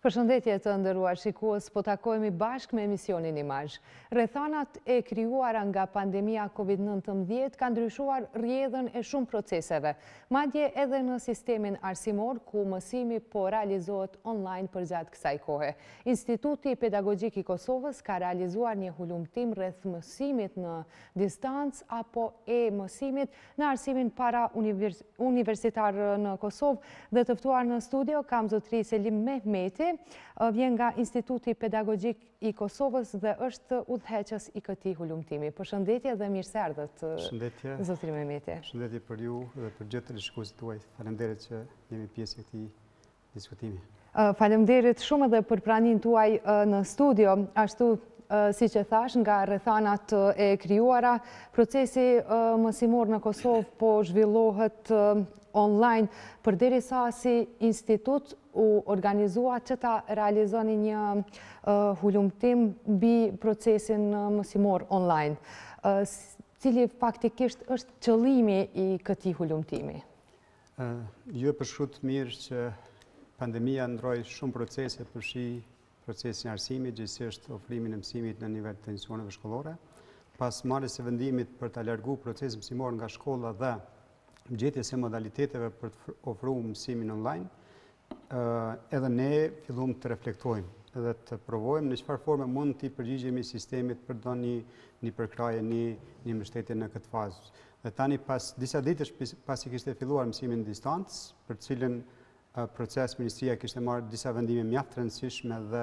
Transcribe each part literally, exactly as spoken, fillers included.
Përshëndetje të nderuar shikues, po takojmë bashkë me emisionin Imazh. Rrethanat e krijuara nga pandemia Covid nëntëmbëdhjetë kanë ndryshuar rrjedhën e shumë proceseve, madje edhe në sistemin arsimor ku mësimi po realizohet online përgjatë kësaj kohe. Instituti Pedagogjik i Kosovës ka realizuar një hulumtim rreth mësimit në distancë apo e-mësimit në arsimin para univers universitar në Kosovë dhe të ftuar në studio kam zotëri Selim Mehmeti, vjen nga Instituti Pedagogjik i Kosovës dhe është udhëheqës i këtij hulumtimi. Përshëndetje dhe mirëseardhët, zotëri Mehmeti. Përshëndetje për ju dhe për gjithë shikuesit tuaj. Faleminderit që jemi pjesë e këtij diskutimi. Faleminderit shumë edhe për praninë tuaj në studio. Ashtu si që thash, nga rrethanat e krijuara, procesi mësimor në Kosovë po zhvillohet online, përderisa si institut u organizua që ta realizoni një hulumtim mbi procesin mësimor online. Cili faktikisht është qëllimi i këtij hulumtimi? Ju e përshkruat mirë që pandemia ndroi shumë procese, përfshi procesin e arsimit, gjithsesi ofrimin e mësimit në nivel të institucioneve shkollore. Pas marrjes së vendimit për ta larguar procesin mësimor nga shkolla dhe gjetjes së modaliteteve për të ofruar mësimin online, edhe ne filluam të reflektojmë dhe të provojmë në çfarë forme mund të përgjigjemi sistemit për të dhënë një përkrahje, një, një mbështetje në këtë fazë. Dhe tani pas disa ditësh pasi kishte filluar mësimin në distancë, për të cilën proces Ministria kishte marrë disa vendime mjaft të rëndësishme dhe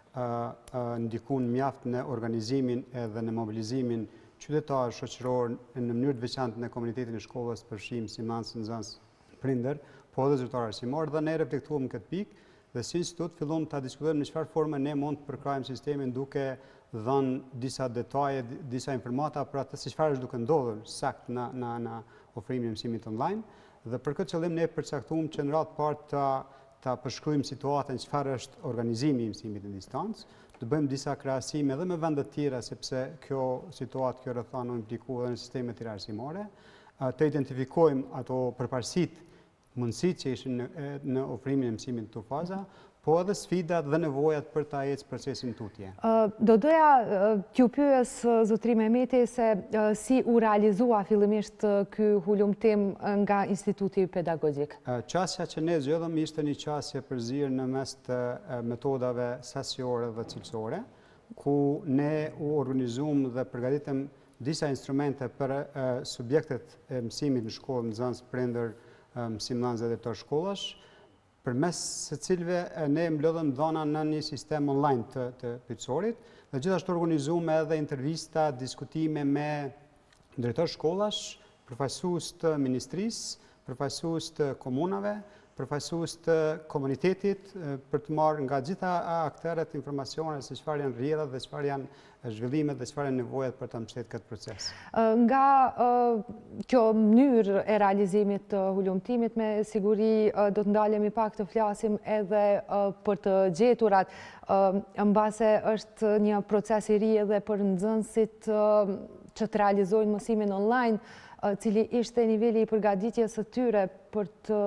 ndikun mjaft në organizimin edhe në mobilizimin qytetar shoqëror në mënyrë të veçantë në komunitetin e shkollës, përfshi mësimdhënës, nxënës, prindër, po edhe zyrtar arsimor, dhe ne reflektuam këtë pikë dhe si institut filluam ta diskutojmë në çfarë forme ne mund të përkrahim sistemin duke dhënë disa detaje, disa informata për atë se çfarë është duke ndodhur sakt në në në ofrimin e mësimit online. Dhe për këtë qëllim ne përcaktuam që në radhë parë ta ta përshkruajmë situatën çfarë është organizimi i mësimit në distancë, të bëjmë disa krahasime edhe me vende të tjera sepse kjo situatë, kjo rrethana implikuar edhe në sistemet tjera arsimore, të identifikojmë ato përparësitë, mundësitë që ishin në, në ofrimin e mësimit në këto faza, po edhe sfidat dhe nevojat për ta ecë procesin tutje. Do doja t'ju pyes zotëri Mehmeti se si u realizua fillimisht ky hulumtim nga Instituti Pedagogjik. Qasja që ne zgjedhëm ishte një qasje përzirë në mes të metodave sasiore dhe cilësore, ku ne u organizuam dhe përgatitëm disa instrumente për subjektet e mësimit në shkollë, nxënës, prindër, mësimdhënës dhe drejtor shkollash, përmes së cilëve ne mbledhëm dhëna në një sistem online të, të pyetësorit dhe gjithashtu organizuam edhe intervista, diskutime me drejtor shkollash, përfaqësues të ministrisë, përfaqësues të komunave, përfaqësues të komunitetit për të marrë nga gjitha aktorët informacione se çfarë janë rrjedhat dhe çfarë janë zhvillimet dhe çfarë janë nevojat për ta mbështetur këtë proces. Nga kjo mënyrë e realizimit të hulumtimit, me siguri do të ndalemi pak të flasim edhe për të gjeturat, mbase është një proces i ri edhe për nxënësit që të realizojnë mësimin online, cili ishte niveli i përgatitjes së tyre për të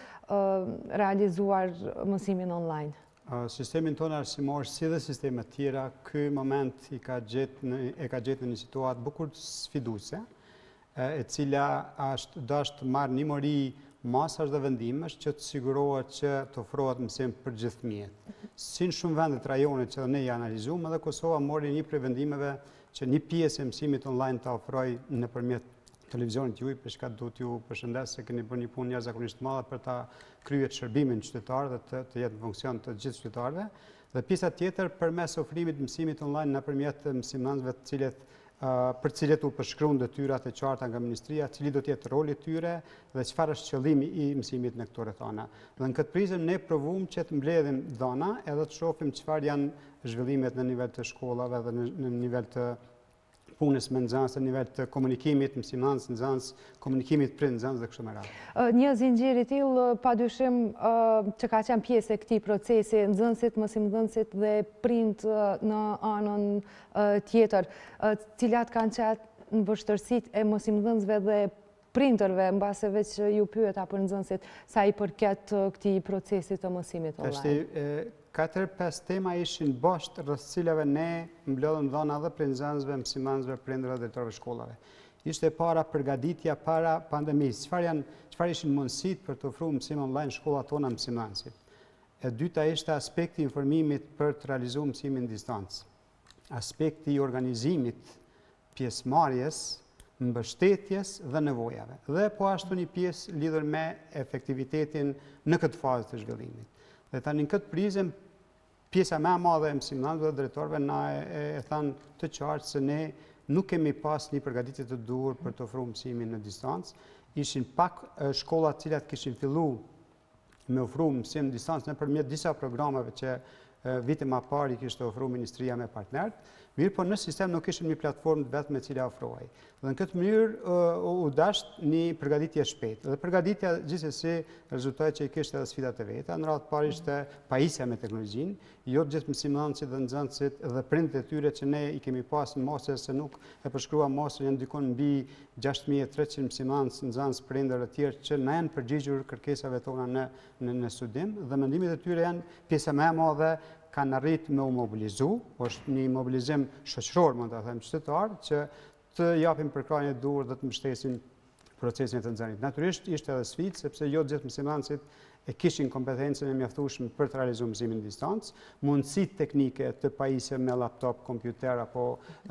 realizuar mësimin online? Sistemin tonë arsimor, si dhe sistemet tjera, ky moment i ka gjetë në, e ka gjetë në një situatë bukur sfiduese, e cila është dashur të marrë një mori masash dhe vendimesh që të sigurohet që të ofrohet mësim për gjithë fëmijët. Si në shumë vende të rajonit që ne i analizuam, edhe Kosova mori një prej vendimeve që një pjesë e mësimit online ta ofrojë nëpërmjet televizionit juaj, për shkak do t'ju përshëndes se keni bërë një punë jashtëzakonisht të madhe për ta kryer shërbimin qytetar dhe të, të jetë në funksion të gjithë qytetarëve. Dhe pjesa tjetër përmes ofrimit të mësimit online nëpërmjet mësimdhënësve të cilët uh, për të cilët u përshkruan detyrat e qarta nga ministria, cili do të jetë roli i tyre dhe çfarë është qëllimi i mësimit në këto rrethana. Dhe në këtë prizëm ne provojmë që të mbledhim dhëna edhe të shohim çfarë janë zhvillimet në nivel të shkollave dhe në, në nivel të punës me nxënës, në nivel të komunikimit, mësimdhënës, nxënës, komunikimit prind nxënës dhe kështu me radhë. Një zinxhir i tillë padyshim që ka qenë pjesë e këtij procesi, nxënësit, mësimdhënësit dhe prind në anën tjetër, cilat kanë qenë në vështirësitë e mësimdhënësve dhe prindërve, mbase veç ju pyeta për nxënësit sa i përket këtij procesi të mësimit online. Tash katër pesë tema ishin boshtë rreth cilave ne mbledhëm dhëna edhe për nxënësve, mësimdhënësve, prindërve dhe drejtorëve shkollave. Ishte para përgatitja para pandemisë. Çfarë janë, çfarë ishin mundësitë për të ofruar mësim online shkollat tona mësimdhënësit? E dyta ishte aspekti i informimit për të realizuar mësimin distancë. Aspekti i organizimit, pjesëmarrjes, mbështetjes dhe nevojave. Dhe po ashtu një pjesë lidhur me efektivitetin në këtë fazë të zhvillimit. Dhe tani në këtë prizëm, pjesa më e madhe e mësimdhënësve dhe drejtorëve na e, e thanë të qartë se ne nuk kemi pas një përgatitje të duhur për të ofruar mësimin në distancë. Ishin pak shkolla të cilat kishin filluar me ofruar mësim në distancë nëpërmjet disa programeve që vite më parë i kishte ofruar Ministria me partnerët, mirë po në sistem nuk kishim një platformë vetëm me cila ofrohej. Dhe në këtë mënyrë u dasht një përgatitje shpejtë. Dhe përgatitja gjithsesi rezultoi që i kishte edhe sfidat e veta. Në radhë të parë ishte pajisja me teknologjinë, jo të gjithë mësimdhënësit dhe nxënësit dhe prindërit e tyre që ne i kemi pas në mostre se nuk e përshkruam mostrën, janë dikon mbi gjashtë mijë e treqind mësimdhënës, nxënës, prindër e tjerë që na janë përgjigjur kërkesave tona në, në, në studim dhe mendimet e tyre janë pjesa më e madhe kanë arritë me u mobilizu, është një mobilizim shoqëror, mund të them qytetar, që të japim përkrahjen e duhur dhe të mbështesin procesin e të nxënësit. Natyrisht ishte edhe sfidë, sepse jo të gjithë mësimdhënësit e kishin kompetencën e mjaftueshme për të realizuar mësimin në distancë, mundësitë teknike të pajisje me laptop, kompjuter apo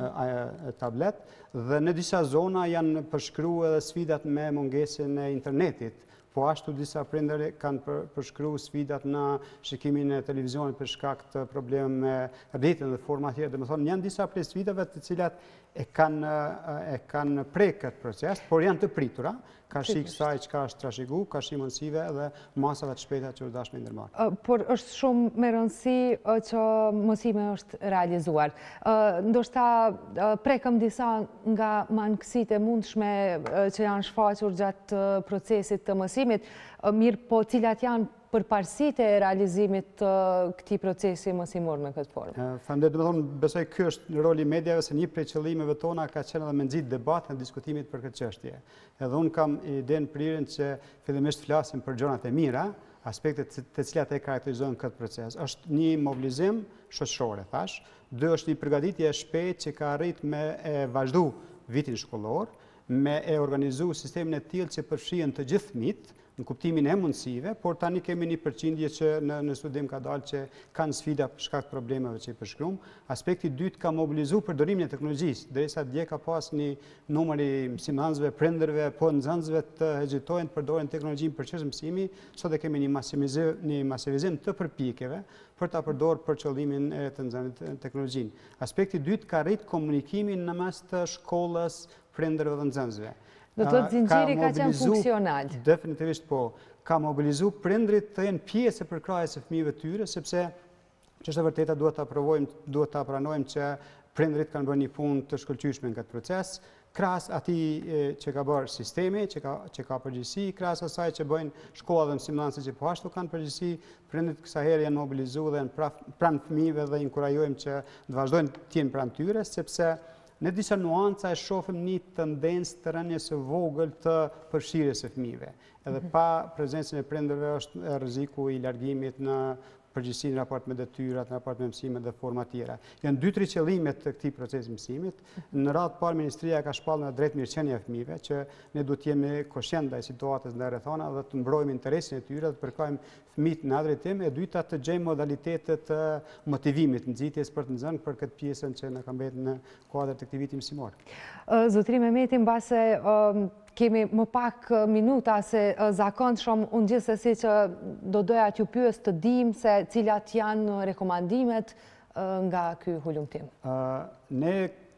e, tablet, dhe në disa zona janë përshkruar edhe sfidat me mungesën e internetit. Po ashtu disa prindër kanë për, përshkruar sfidat në shikimin e televizionit për shkak të problemeve me rrjetin dhe forma tjetër. Domethënë janë disa prej sfidave të cilat e kanë e kanë prek këtë proces, por janë të pritura, ka shi kësaj çka është trashëguar, ka shi mundësive dhe masave të shpejta që u dashme ndërmarrë. Por është shumë me rëndësi që mësimi është realizuar. Ndoshta prekëm disa nga mangësitë e mundshme që janë shfaqur gjatë procesit të mësimit, mirë po cilat janë përparësitë e realizimit të këtij procesi mësimor me këtë formë. Faleminderit, domethënë besoj ky është roli i mediave se një prej qëllimeve tona ka qenë edhe me nxit debatin dhe diskutimin për këtë çështje. Edhe un kam idenë prirën që fillimisht flasim për gjërat e mira, aspektet të cilat e karakterizojnë këtë proces. Është një mobilizim shoqëror, thash, dy është një përgatitje e shpejtë që ka arritë me e vazhdu vitin shkollor, me e organizu sistemin e tillë që përfshihen të gjithë fëmijët në kuptimin e mundësive, por tani kemi një përqindje që në, në studim ka dalë që kanë sfida për shkak të problemeve që i përshkruam. Aspekti i dytë ka mobilizuar përdorimin e teknologjisë, derisa dje ka pas një numër i mësimdhënësve, prindërve, po nxënësve të hezitojnë të përdorin teknologjinë për çështje mësimi, sot e kemi një masivizim, një masivizim të përpjekjeve për ta përdorur për qëllimin e të nxënësit teknologjinë. Aspekti i dytë ka rrit komunikimin në mes të shkollës, prindërve dhe nxënësve. Do të thotë zinxhiri ka qenë funksional. Definitivisht po. Ka mobilizu prindrit të jenë pjesë e përkrahjes së fëmijëve tyre, sepse ç'është e vërteta duhet ta provojmë, duhet ta pranojmë që prindrit kanë bërë një punë të shkëlqyeshme në këtë proces, krahas atij që ka bërë sistemi, që ka që ka përgjegjësi, krahas asaj që bëjnë shkolla dhe mësimdhënësit që po ashtu kanë përgjegjësi, prindrit kësaj herë janë mobilizuar dhe janë pranë fëmijëve dhe inkurajojmë që të vazhdojnë të jenë pranë tyre, sepse në disa nuanca e shohim një tendencë të rënies së vogël të përfshirjes së fëmijëve. Edhe pa prezencën e prindërve është rreziku i largimit në përgjithësi në raport me detyrat, në raport me mësimet dhe forma tjera. Janë dy tre qëllimet të këtij procesi mësimit. Në radhë parë Ministria ka shpallur në drejt mirëqenie e fëmijëve, që ne duhet të jemi koshient ndaj situatës ndaj rrethana dhe të mbrojmë interesin e tyre, të përkojmë fëmijët në drejtim, e dyta të gjejmë modalitete të motivimit, nxitjes për të nxënën për këtë pjesën që na ka mbetur në kuadër të këtij viti mësimor. Zotëri Mehmeti, mbase kemi më pak minuta se zakonshëm, unë gjithsesi që do doja t'ju pyes të dim se cilat janë rekomandimet nga ky hulumtim. Ne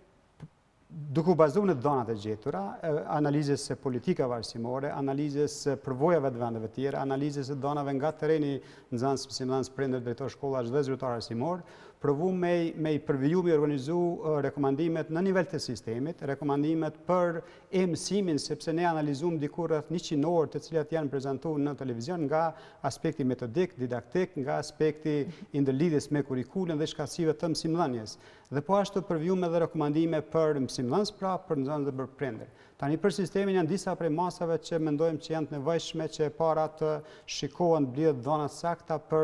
duke u bazuar në dhënat e gjetura, analizës së politikave arsimore, analizës së përvojave të vendeve të tjera, analizës së dhënave nga tereni nxënës, mësimdhënës, prindër, drejtor shkollash dhe zyrtar arsimor, provu me, me i përviju, me organizu uh, rekomandimet në nivel të sistemit, rekomandimet për e-mësimin, sepse ne analizum dikur rreth njëqind orë të cilat janë prezantuar në televizion nga aspekti metodik, didaktik, nga aspekti i ndërlidhjes me kurrikulën dhe shkaqësive të mësimdhënies. Dhe po ashtu përvijum edhe rekomandime për mësimdhënës, pra për nxënës dhe për prindër. Tani për sistemin janë disa prej masave që mendojmë që janë të nevojshme që para të shikohen, blidhet dhëna sakta për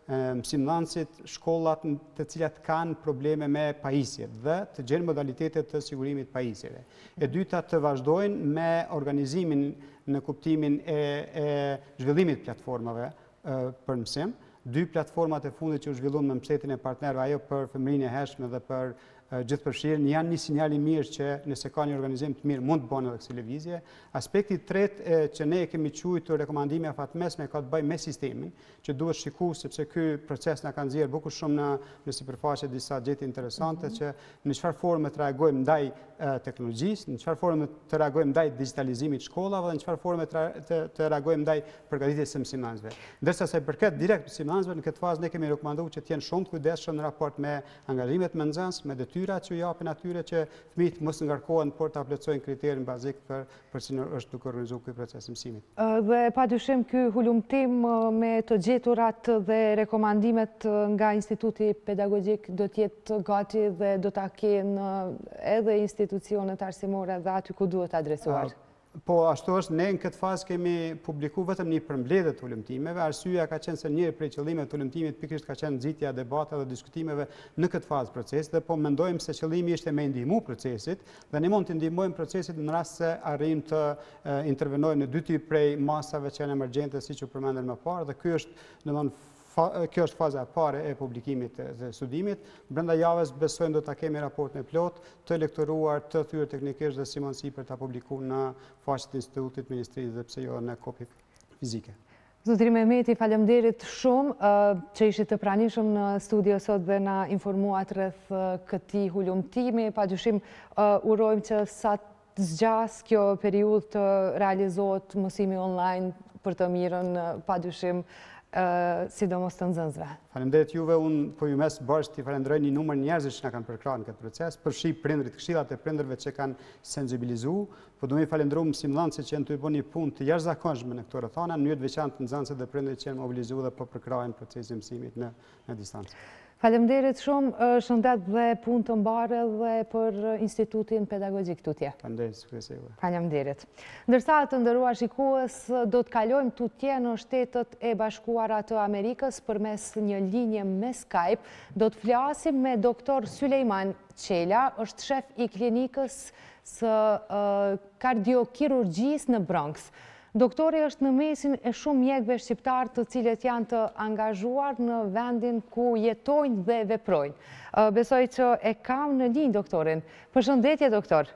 mësimdhënësit, shkollat të cilat kanë probleme me pajisjet dhe të gjenë modalitetet të sigurimit pajisjeve. E dyta, të vazhdojnë me organizimin në kuptimin e, e zhvillimit platformave për mësim. Dy platformat e fundit që u zhvilluan me mbështetjen e partnerëve, ajo për fëmijërinë e hershme dhe për gjithëpërfshirjen, janë një sinjal i mirë që nëse ka një organizim të mirë mund të bëhen edhe kësi lëvizje. Aspekti tretë që ne kemi quajtur rekomandime afatmesme ka të bëjë me sistemin, që duhet shikuar sepse ky proces na ka nxjerrë bukur shumë në në sipërfaqe disa gjetje interesante që në çfarë forme të reagojmë ndaj teknologjisë, në çfarë forme të reagojmë ndaj digitalizimit të shkollave dhe në çfarë forme të, të reagojmë ndaj përgatitjes së mësimdhënësve. Ndërsa sa i përket direkt mësimdhënësve, në këtë fazë ne kemi rekomanduar që të jenë shumë të kujdesshëm në raport me angazhimet me nxënës, me detyrat që japin atyre që fëmijët mos ngarkohen por ta plotësojnë kriterin bazik për për si është duke organizuar ky proces mësimit. Dhe padyshim ky hulumtim me të gjeturat dhe rekomandimet nga Instituti Pedagogjik do të jetë gati dhe do ta kenë edhe institucionet arsimore dhe aty ku duhet adresuar. Po, ashtu është, ne në këtë fazë kemi publiku vetëm një përmbledhje të hulumtimeve. Arsyeja ka qenë se njëri prej qëllimeve të hulumtimit pikërisht ka qenë nxitja e debateve dhe diskutimeve në këtë fazë procesit, dhe po mendojmë se qëllimi ishte me ndihmu procesit dhe ne mund të ndihmojmë procesit në rast se arrijmë të uh, intervenojmë në dy tip prej masave që janë emergjente, siç u përmendën më parë, dhe ky është, domethënë, kjo është faza e parë e publikimit dhe studimit. Brenda javës besojmë do ta kemi raportin e plot, të lektoruar, të thyer teknikisht dhe si mundësi për ta publikuar në faqet e Institutit Ministrisë dhe pse jo në kopje fizike. Zotëri Mehmeti, faleminderit shumë që ishit të pranishëm në studio sot dhe na informuat rreth këtij hulumtimi. Padyshim urojmë që sa të zgjas kjo periudhë të realizohet mësimi online për të mirën, padyshim Uh, sidomos të nxënësve. Faleminderit juve, unë po ju mes bashkë t'i falenderoj një numër njerëzish që na kanë përkrahur në këtë proces, përfshi prindrit, këshillat e prindërve që kanë sensibilizuar, po duhet falenderoj mësimdhënësit që janë të bënë një punë të jashtëzakonshme në këtë rrethana, në mënyrë të veçantë nxënësit dhe prindërit që janë mobilizuar dhe po përkrahin procesin e mësimit në në distancë. Faleminderit shumë, shëndet dhe punë të mbarë dhe për Institutin Pedagogjik tutje. Faleminderit, suksese juve. Faleminderit. Ndërsa të nderuar shikues, do të kalojmë tutje në Shtetet e Bashkuara të Amerikës përmes një linje me Skype. Do të flasim me doktor Sulejman Qela, është shef i klinikës së uh, kardiokirurgjisë në Bronx. Doktori është në mesin e shumë mjekëve shqiptar të cilët janë të angazhuar në vendin ku jetojnë dhe veprojnë. Besoj që e kam në linjë doktorin. Përshëndetje, doktor.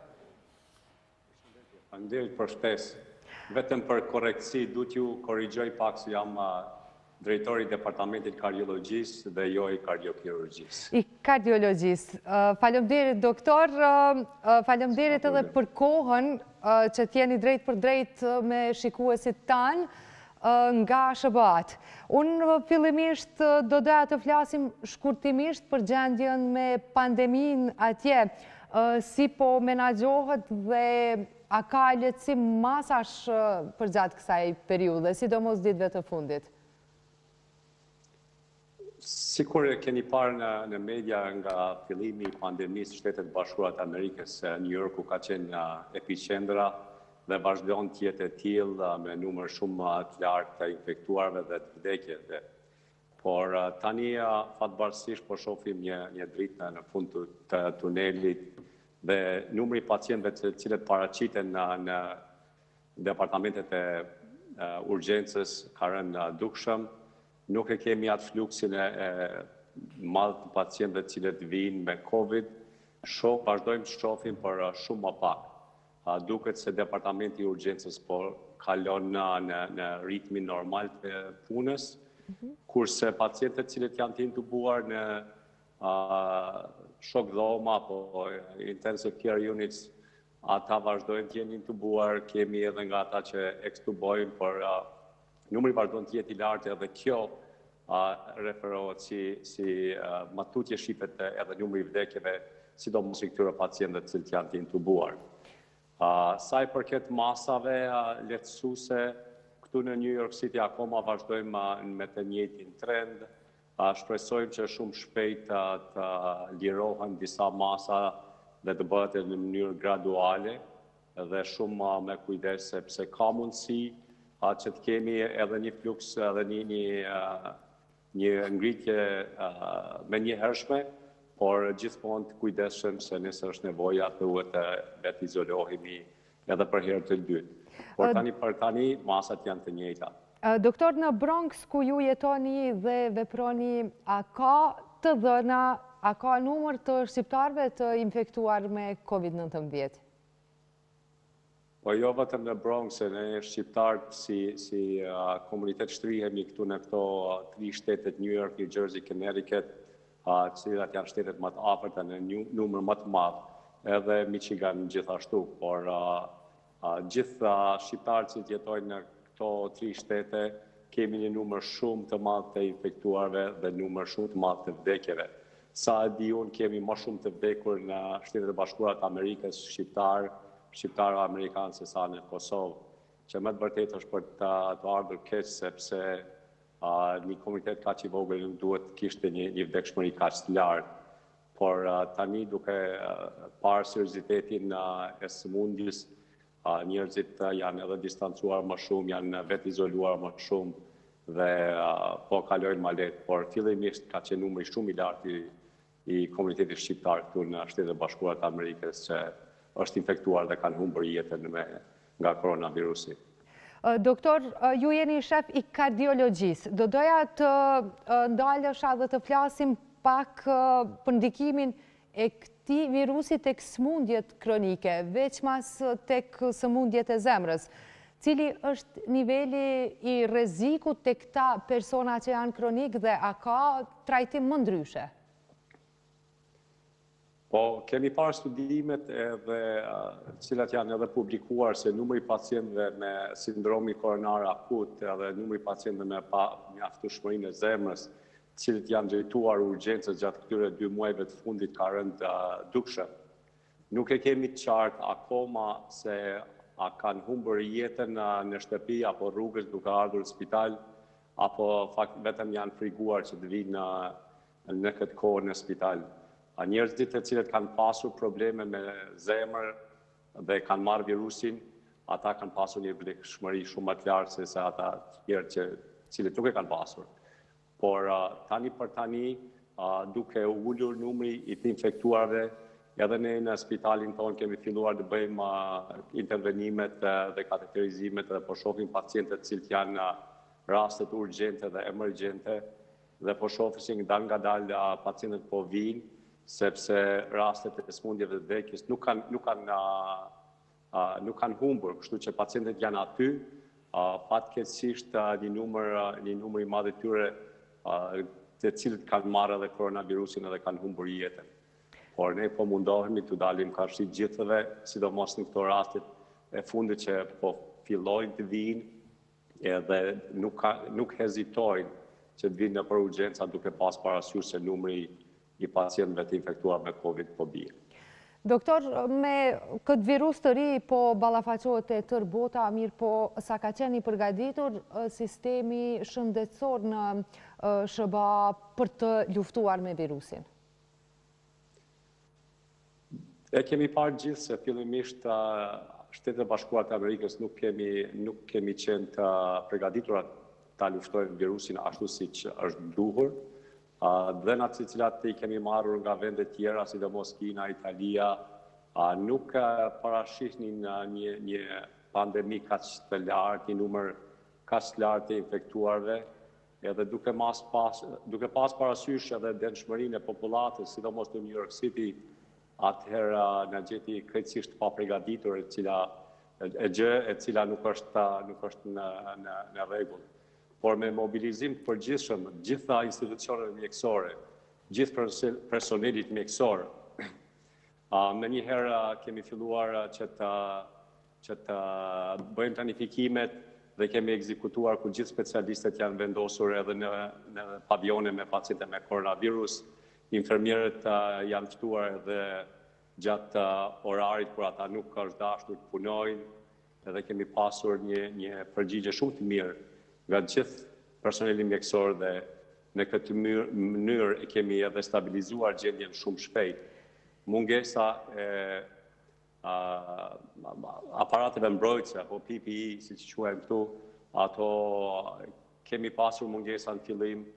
Përshëndetje. Faleminderit për ftesë. Vetëm për korrektësi, du t'ju korrigjoj pak se jam drejtori i departamentit kardiologjisë dhe jo i kardiokirurgjisë. I kardiologjisë. Faleminderit, doktor. Faleminderit edhe për kohën që t'jeni drejt për drejt me shikuesit tanë nga Sh B A-t. Unë fillimisht do doja të flasim shkurtimisht për gjendjen me pandeminë atje, si po menaxhohet dhe a ka lehtësim masash përgjatë kësaj periudhe, sidomos ditëve të fundit. Sikur e keni parë në, në media nga fillimi i pandemisë, Shtetet Bashkuara të Amerikës, New Yorku ka qenë epicendra dhe vazhdon të jetë e tillë me numër shumë të lartë të infektuarve dhe të vdekjeve. Por tani fatbarësisht po shohim një një dritë në fund të tunelit dhe numri i pacientëve të cilët paraqiten në, në departamentet e uh, urgjencës ka rënë dukshëm. Nuk e kemi atë fluksin e, e madh të pacientëve të cilët vijnë me Covid. Shoh, vazhdojmë të shohim për shumë më pak. A, duket se departamenti i urgjencës po kalon në, në, në ritmin normal të punës, mm-hmm. kurse pacientët të cilët janë të intubuar në a, shok dhoma apo intensive care units, ata vazhdojnë të jenë intubuar, kemi edhe nga ata që ekstubojnë, por a, numri vazhdon të jetë i lartë edhe kjo uh, referohet si, si uh, matutje shifet edhe numri i vdekjeve, sidomos i këtyre pacientëve të cilët janë të intubuar. Uh, sa i përket masave uh, lehtësuese, këtu në New York City akoma vazhdojmë uh, me të njëjtin trend. Uh, shpresojmë që shumë shpejt uh, të lirohen disa masa dhe të bëhet në mënyrë graduale dhe shumë uh, me kujdes sepse ka mundësi që të kemi edhe një fluks edhe një, një uh, një ngritje me një hershme, por gjithmonë të kujdesshëm se nëse është nevoja thuhet të vetë izolohemi edhe për herë të dytë. Por tani për tani masat janë të njëjta. Doktor, në Bronx ku ju jetoni dhe veproni, a ka të dhëna, a ka numër të shqiptarëve të infektuar me COVID nëntëmbëdhjetë? Po jo vetëm në Bronx, ne shqiptarët si, si uh, komunitet shtrihemi këtu në këto uh, tri shtetet, New York, New Jersey, Connecticut, uh, cilat janë shtetet më të afërta në një numër më të madh, edhe Michigan gjithashtu, por uh, uh, gjithë uh, shqiptarët që jetojnë në këto tri shtete kemi një numër shumë të madh të infektuarve dhe numër shumë të madh të vdekjeve. Sa e di unë kemi më shumë të vdekur në Shtetet e Bashkuara të Amerikës shqiptar, shqiptarë amerikanë se sa në Kosovë, që më të vërtetë është për të, të ardhur keq sepse uh, një komunitet kaq i vogël nuk duhet kishte një, një vdekshmëri kaq të lartë. Por uh, tani duke uh, parë seriozitetin uh, e sëmundjes, uh, njerëzit uh, janë edhe distancuar më shumë, janë vetë izoluar më shumë dhe uh, po kalojnë më lehtë, por fillimisht ka qenë numri shumë i lartë i, i komunitetit shqiptar këtu në Shtetet e Bashkuara të Amerikës që është infektuar dhe kanë humbur jetën me, nga koronavirusi. Doktor, ju jeni shef i kardiologjisë. Do doja të ndalesha dhe të flasim pak për ndikimin e këtij virusi tek sëmundjet kronike, veçmas tek sëmundjet e zemrës. Cili është niveli i rrezikut tek këta persona që janë kronik dhe a ka trajtim më ndryshe? Po, kemi parë studimet edhe cilat janë edhe publikuar se numri pacientëve me sindromi koronar akut edhe numri pacientëve me pa mjaftueshmërinë e zemrës, cilët janë drejtuar urgjencës gjatë këtyre dy muajve të fundit ka rënë dukshëm. Nuk e kemi të qartë akoma se a kanë humbur jetën në shtëpi apo rrugës duke ardhur në spital, apo fakt vetëm janë friguar që të vinë në, në këtë kohë në spital. A njerëzit e cilët kanë pasur probleme me zemër dhe kanë marrë virusin, ata kanë pasur një vdekshmëri shumë më të lartë se sa ata tjerë që cilët nuk e kanë pasur. Por uh, tani për tani, uh, duke ulur numri i të infektuarve, edhe ne në spitalin tonë kemi filluar të bëjmë uh, intervenimet uh, dhe kateterizimet dhe po shohim pacientët cilët janë uh, rastet urgjente dhe emergjente dhe po shohim dal nga dal uh, pacientët po vinë, sepse rastet e sëmundjeve të vdekjes nuk kanë nuk kanë uh, uh, nuk kanë humbur, kështu që pacientët janë aty, uh, fatkeqësisht uh, një numër uh, një numër i madh i tyre uh, të cilët kanë marrë edhe koronavirusin edhe kanë humbur jetën. Por ne po mundohemi të dalim karshi gjithëve, sidomos në këto rastet e fundit që po fillojnë të vinë edhe nuk ka, nuk hezitojnë që të vinë në për urgjenca duke pas parasysh se numri i pacientëve të infektuar me COVID po bie. Doktor, me këtë virus të ri po ballafaqohet e tërë bota, mirë po sa ka qenë i përgatitur sistemi shëndetësor në S B A për të luftuar me virusin? E kemi parë gjithë se fillimisht Shtetet e Bashkuara të Amerikës nuk kemi nuk kemi qenë të përgatitura ta luftojmë virusin ashtu siç është duhur. Dhënat të cilat i kemi marrur nga vende tjera, sidomos Kina, Italia, nuk parashihnin një, një pandemi kaq të lartë, një numër kaq të lartë të infektuarve, edhe duke, mas pas, duke pas parasysh edhe denshmërinë e popullatës, sidomos në New York City, atëherë na gjeti krejtësisht pa përgatitur, e cila e gjë e cila nuk është nuk është në në, në rregull. Por me mobilizim të përgjithshëm gjitha institucionet mjekësore, gjithë personelit mjekësor, me njëherë kemi filluar që të, që të bëjmë planifikimet dhe kemi ekzekutuar ku gjithë specialistët janë vendosur edhe në, në pavione me paciente me koronavirus. Infermierët janë ftuar edhe gjatë orarit kur ata nuk është dashur të punojnë, edhe kemi pasur një, një përgjigje shumë të mirë nga gjithë personelin mjekësor dhe në këtë mënyrë e kemi edhe stabilizuar gjendjen shumë shpejt. Mungesa e a, aparateve mbrojtëse, apo P P E, si që quajmë këtu, ato kemi pasur mungesa në fillim,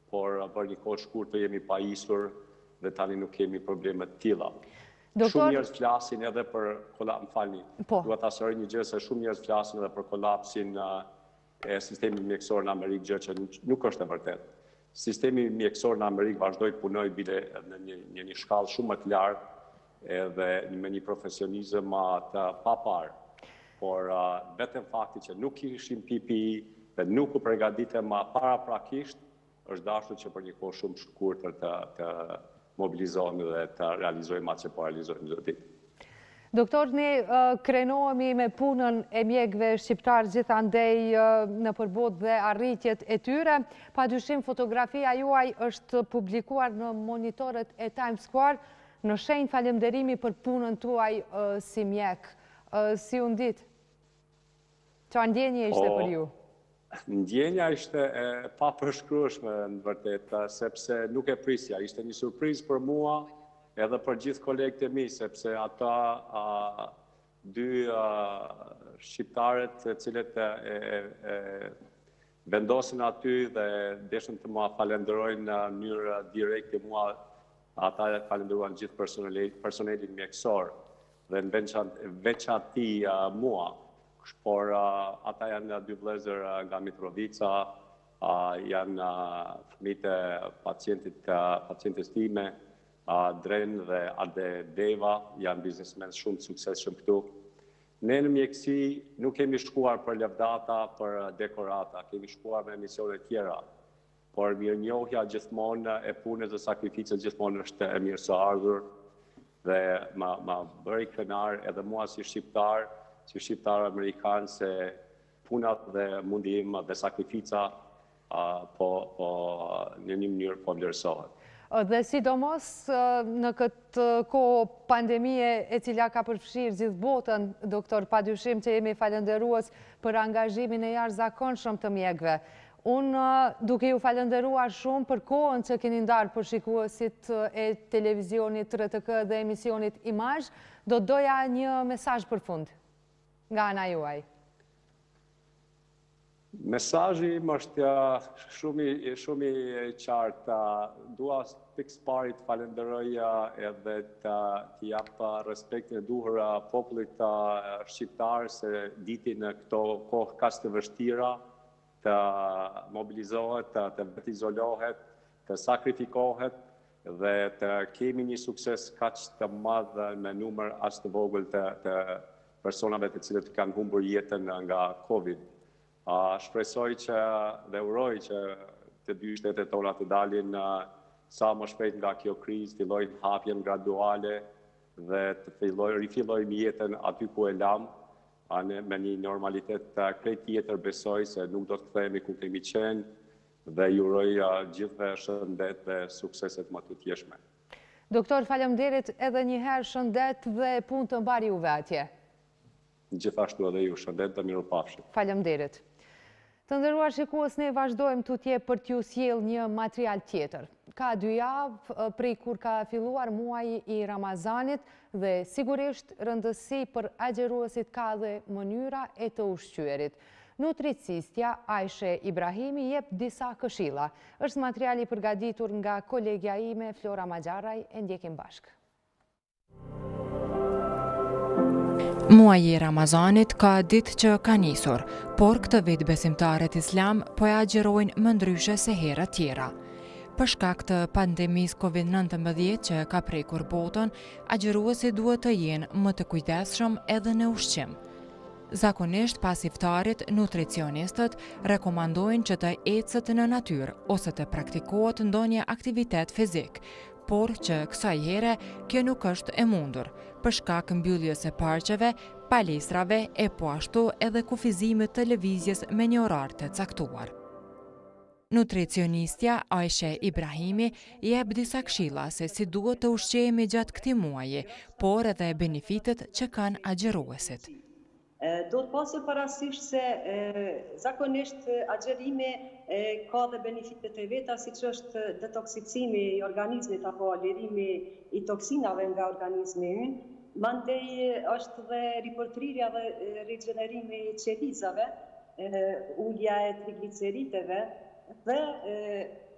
por për një kohë shkurtër jemi pajisur dhe tani nuk kemi probleme të tilla. Doktor... Shumë njerëz flasin edhe për kolaps, më falni. Po. Dua ta sëroj një gjë se shumë njerëz flasin edhe për kolapsin e sistemit mjekësor në Amerikë, gjë që nuk është e vërtetë. Sistemi mjekësor në Amerikë vazhdoi të punojë bile në një, një, një shkallë shumë më të lartë edhe me një profesionizëm të papar. Por uh, vetëm fakti që nuk kishim P P E dhe nuk u përgatitëm paraprakisht, është dashur që për një kohë shumë shkurtër të, të mobilizohemi dhe të realizojmë atë që po realizojmë çdo ditë. Doktor, ne uh, krenohemi me punën e mjekëve shqiptarë gjithandej uh, në përbot dhe arritjet e tyre. Padyshim fotografia juaj është publikuar në monitorët e Times Square në shenjë falënderimi për punën tuaj uh, si mjek. Uh, si u ndit? Çfarë ndjenje ishte o, për ju? Ndjenja ishte e papërshkrueshme në vërtet, sepse nuk e prisja. Ishte një surprizë për mua edhe për gjithë kolegët e mi, sepse ata a, dy a, shqiptarët të cilët e, e, e vendosin aty dhe deshën të mua falenderojnë në mënyrë direkte mua, ata e falenderuan gjithë personelin, personelin mjekësor dhe në veçanti mua. Por uh, ata janë dy vëllezër uh, nga Mitrovica, uh, janë uh, fëmijët e pacientit, uh, pacientes time, uh, Dren dhe Ade Deva, janë biznesmen shumë të suksesshëm këtu. Ne në mjekësi nuk kemi shkuar për lëvdata, për dekorata, kemi shkuar me misione tjera. Por mirënjohja gjithmonë e punës dhe sakrificës gjithmonë është e mirë së ardhur dhe ma, ma bëri krenar edhe mua si shqiptar, si shqiptar amerikan, se punat dhe mundim dhe sakrifica uh, po, po në një mënyrë po vlerësohet. Dhe sidomos në këtë kohë pandemie e cila ka përfshirë gjithë botën, doktor, padyshim që jemi falënderues për angazhimin e jashtëzakonshëm të mjekëve. Unë duke ju falënderuar shumë për kohën që keni ndarë për shikuesit e televizionit R T K dhe emisionit Imazh, do doja një mesazh për fund nga ana juaj. Mesazhi më është shumë i shumë i qartë. Dua pikë së pari të falenderoj edhe të jap respektin e duhur popullit shqiptar se diti në këto kohë kaq të vështira të mobilizohet, të, të vetë izolohet, të sakrifikohet dhe të kemi një sukses kaq të madh me numër as të vogël të, të personave të cilët kanë humbur jetën nga Covid. Uh, shpresoj që dhe uroj që të dy shtetet tona të dalin uh, sa më shpejt nga kjo krizë, fillojnë hapjen graduale dhe të filloj, rifillojmë jetën aty ku e lam, uh, me një normalitet uh, krejt tjetër besoj se nuk do të kthehemi ku kemi qenë dhe ju uroj uh, gjithëve shëndet dhe sukseset më të tjeshme. Doktor, faleminderit edhe një herë, shëndet dhe punë të mbar juve atje. Gjithashtu edhe ju, shëndet dhe mirupafshim. Faleminderit. Të nderuar shikues, ne vazhdojmë tutje për t'ju sjellë një material tjetër. Ka dy javë prej kur ka filluar muaji i Ramazanit dhe sigurisht rëndësi për agjeruesit ka dhe mënyra e të ushqyerit. Nutricistja Aishe Ibrahimi jep disa këshilla. Është materiali përgatitur nga kolegja ime Flora Magjaraj, e ndjekim bashkë. Muaji i Ramazanit ka ditë që ka nisur, por këtë vit besimtarët islam po e agjerojnë më ndryshe se herët tjera. Për shkak të pandemisë Covid nëntëmbëdhjetë që ka prekur botën, agjeruesit duhet të jenë më të kujdesshëm edhe në ushqim. Zakonisht pas iftarit, nutricionistët rekomandojnë që të ecët në natyrë ose të praktikohet ndonjë aktivitet fizik, por që kësaj here kjo nuk është e mundur, për shkak mbylljes së parqeve, palestrave e po ashtu edhe kufizimit të lëvizjes me një orar të caktuar. Nutricionistja Aishe Ibrahimi jep disa këshilla se si duhet të ushqehemi gjatë këtij muaji, por edhe benefitet që kanë agjeruesit. Do të pasë parasysh se zakonisht agjerimi ka dhe benefitet e veta, si që është detoksicimi i organizmit apo lirimi i toksinave nga organizmi ynë, mandej është dhe ripërtrirja dhe regenerimi i qelizave, ulja e trigliceriteve dhe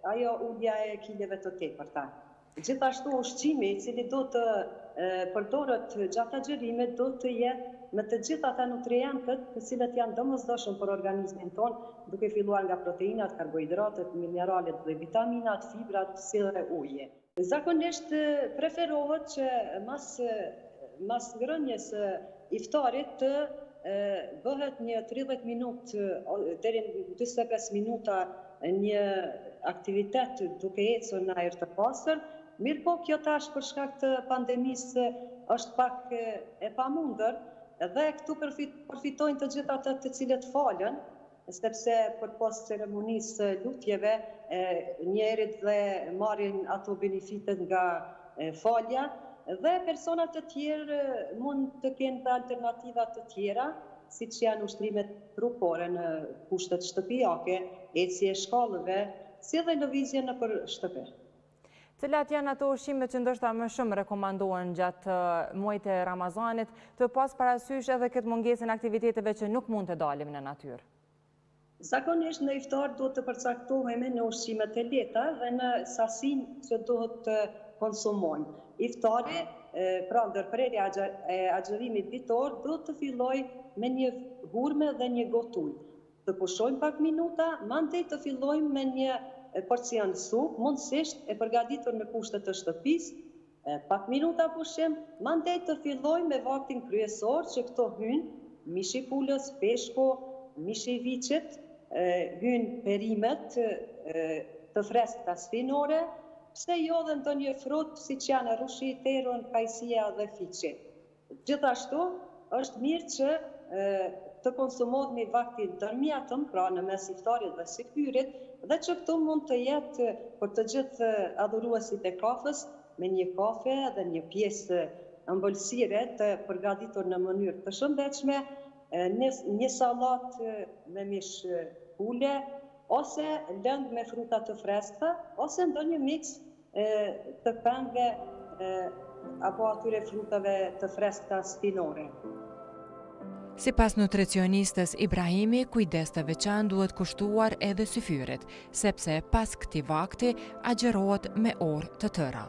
ajo ullja e kileve të tepërta. Gjithashtu ushqimi, i cili do të përdoret gjatë agjërimit, do të jetë me të gjitha ata nutrientët të cilët janë domosdoshëm për organizmin ton, duke filluar nga proteinat, karbohidratet, mineralet dhe vitaminat, fibrat, si dhe uji. Zakonisht preferohet që mas, mas ngrënies iftarit të bëhet një tridhjetë minutë deri në njëzet e pesë minuta një aktivitet duke ecur në ajër të pastër. Mirë po, kjo tash për shkak të pandemisë është pak e pamundër, dhe këtu përfitojnë të gjitha të të cilët falën, sepse për pas ceremonisë lutjeve, njerit dhe marrin ato benefitet nga falja, dhe personat të tjerë mund të kenë të alternativat të tjera, si që janë ushtrimet trupore në kushtet shtëpijake, ecje shkallëve, si dhe lëvizje në për shtëpe. Cilat janë ato ushqimet që ndoshta më shumë rekomandohen gjatë muajit të Ramazanit, të pas parasysh edhe këtë mungesën aktiviteteve që nuk mund të dalim në natyrë? Zakonisht në iftar do të përcaktohemi në ushqimet e lehta dhe në sasinë që duhet të konsumojmë. Iftari, pra ndërprerja e agjërimit ditor, do të filloj me një hurme dhe një gotë ujë. Të pushojmë pak minuta, mandej të fillojmë me një porcion supë, mundësisht e përgatitur në kushtet të shtëpisë, pak minuta pushim, mandej të fillojmë me vaktin kryesor që këto hynë mishi pulës, peshko, mishi viçit, hynë perimet të freskëta sfinore, pse jo dhe ndonjë frut si që janë rushi, teron, kajsia dhe fiqi. Gjithashtu është mirë që të konsumohet një vaktin dërmjatëm, pra në mes iftarit dhe sykyrit, dhe që këtu mund të jetë për të gjithë adhuruesit e kafës me një kafe dhe një pjesë ëmbëlsire të përgatitur në mënyrë të shëndetshme, një salat me mish pule, ose lëng me fruta të freskëta, ose ndonjë miks të pemëve apo atyre frutave të freskëta sfinore. Si pas nutricionistës Ibrahimi, kujdes të veçantë duhet kushtuar edhe syfyrit, sepse pas këtij vakti agjërohet me orë të tëra.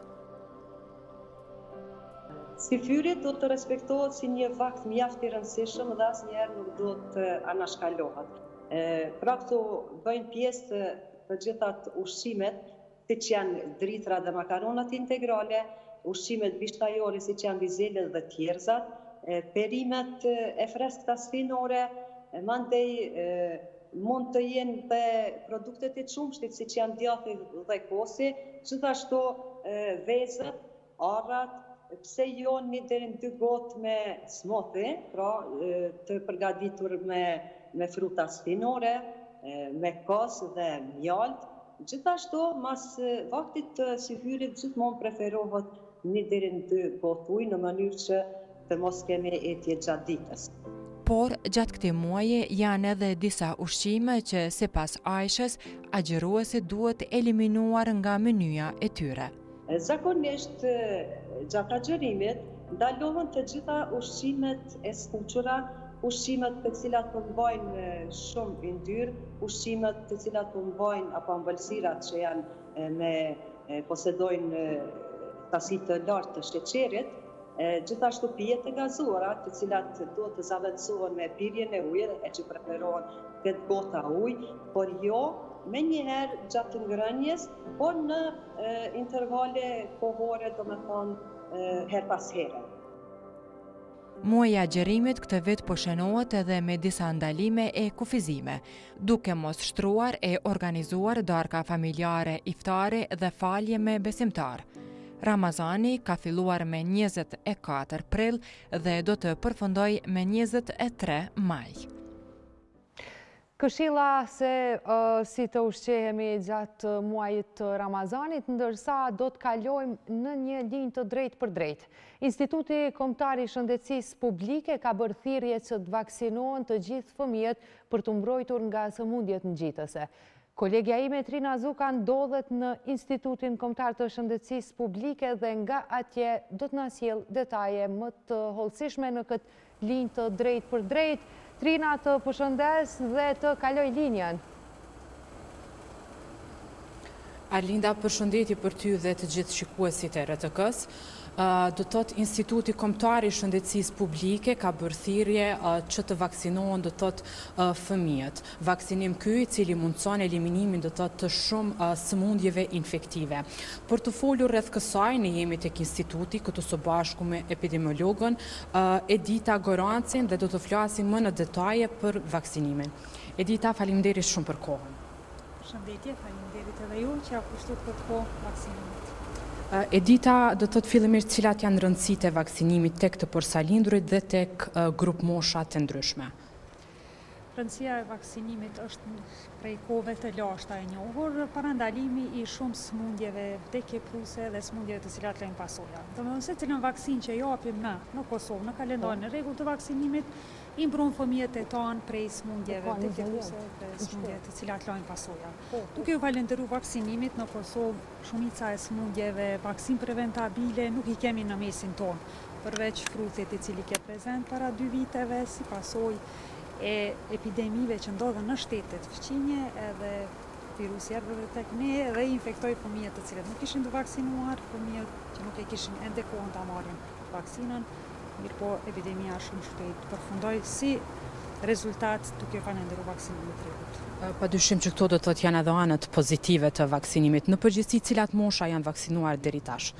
Syfyri do të respektohet si një vakt mjaft i rëndësishëm dhe asnjëherë nuk do të anashkalohet. Pra këtu bëjnë pjesë të gjithat ushqimet, siç janë dritra dhe makaronat integrale, ushqimet bishtajore siç janë vizelet dhe tjerëzat, perimet e freskëta sfinore, mandej mund të jenë dhe produktet e qumshtit, si që janë djathi dhe kosi, gjithashtu vezët, arrat, pse jo një deri në dy gotë me smoothie, pra të përgatitur me, me fruta sfinore, me kos dhe mjalt. Gjithashtu, mas vaktit të syfyrit, gjithmonë preferohet një deri në dy gotë ujë në mënyrë që të mos kemi etje gjatë ditës. Por, gjatë këtij muaji janë edhe disa ushqime që sipas Aishës, agjëruesit duhet eliminuar nga menyja e tyre. Zakonisht, gjatë agjërimit, ndalohen të gjitha ushqimet e skuqura, ushqimet të cilat përmbajnë shumë yndyrë, ushqimet të cilat përmbajnë apo ëmbëlsirat që janë me posedojnë tasi të lartë të sheqerit, gjithashtu pijet e gazuara, të cilat duhet të zavendësohen me pirjen e ujit, e që preferohen këtë gota ujë, por jo me njëherë gjatë ngrënies, por në intervale kohore, do me thonë her pas here. Muaji i agjërimit këtë vit po shënohet edhe me disa ndalime e kufizime, duke mos shtruar e organizuar darka familjare, iftare dhe falje me besimtar. Ramazani ka filluar me njëzet e katër prill dhe do të përfundoj me njëzet e tre maj. Këshilla se uh, si të ushqehemi gjatë muajit të Ramazanit, ndërsa do të kalojmë në një linjë të drejtë për drejtë. Instituti Kombëtar i Shëndetësisë Publike ka bërë thirrje që të vaksinohen të gjithë fëmijët për të mbrojtur nga sëmundjet ngjitëse. Kolegja ime Trina Zuka ndodhet në Institutin Kombëtar të Shëndetësisë Publike dhe nga atje do të na sjell detaje më të hollësishme në këtë linjë të drejtë për drejtë. Trina, të përshëndes dhe të kaloj linjën. Arlinda, përshëndetje për ty dhe të gjithë shikuesit e R T K-s. Do të thotë Instituti Kombëtar i Shëndetësisë Publike ka bërë thirrje që të vaksinohen do të thotë fëmijët. Vaksinim ky i cili mundson eliminimin do të thotë të shumë sëmundjeve infektive. Për të folur rreth kësaj ne jemi tek instituti këtu së bashku me epidemiologën Edita Gorancin dhe do të flasim më në detaje për vaksinimin. Edita, faleminderit shumë për kohën. Përshëndetje, faleminderit edhe ju që ja kushtut këtë kohë vaksinimit. Edita, do të thotë fillimisht cilat janë rëndësitë e vaksinimit tek të porsalindurit dhe tek grup mosha të ndryshme? Rëndësia e vaksinimit është prej kohëve të lashta e njohur, parandalimi i shumë sëmundjeve vdekjepruse dhe sëmundjeve të cilat lejnë pasoja. Domethënë se cilën vaksin që japim na në Kosovë, në kalendarin e rregullt të vaksinimit, i mbron fëmijët e tanë prej sëmundjeve vdekjepruse dhe sëmundjeve të cilat lejnë pasoja. Duke u falenderuar vaksinimit në Kosovë, shumica e sëmundjeve vaksin preventabile nuk i kemi në mesin tonë, përveç frutit i cili ke prezent para dy viteve si pasojë e epidemive që ndodhen në shtetet fëqinje edhe virusi erdhë tek ne dhe infektoi fëmijët të cilët nuk ishin të vaksinuar, fëmijët që nuk e kishin ende kohën ta marrin vaksinën, mirëpo epidemia shumë shpejt përfundoi si rezultat duke falenderuar vaksinimin e rregullt. Padyshim që këto do të thotë janë edhe anët pozitive të vaksinimit. Në përgjithësi cilat mosha janë vaksinuar deri tash?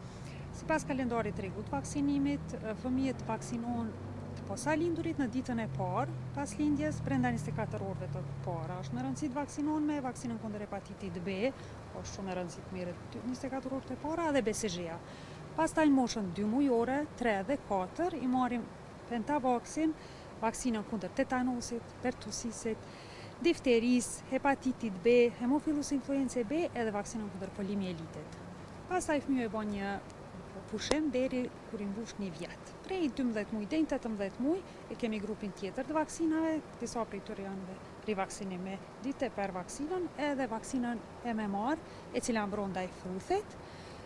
Sipas kalendarit të rregullt vaksinimit, fëmijët vaksinohen posalindurit në ditën e parë pas lindjes brenda njëzet e katër orëve të para. Është në rëndësi të vaksinohen me vaksinën kundër hepatitit B, është shumë në rëndësi të merret njëzet e katër orët e para dhe B C G-a. Pastaj në moshën dy mujore, tre dhe katër i marrim Pentavaksin, vaksinën kundër tetanosit, pertusisit, difterisë, hepatitit B, hemofilus influenzae B edhe vaksinën kundër polimielitit. Pastaj fëmijë e bën një pushim deri kur i mbush një vjet. Prej dymbëdhjetë muaj deri në tetëmbëdhjetë muaj e kemi grupin tjetër të vaksinave, disa prej tyre janë rivaksinime me dite per vaksinën edhe vaksinën M M R, e cila mbron ndaj fruthit,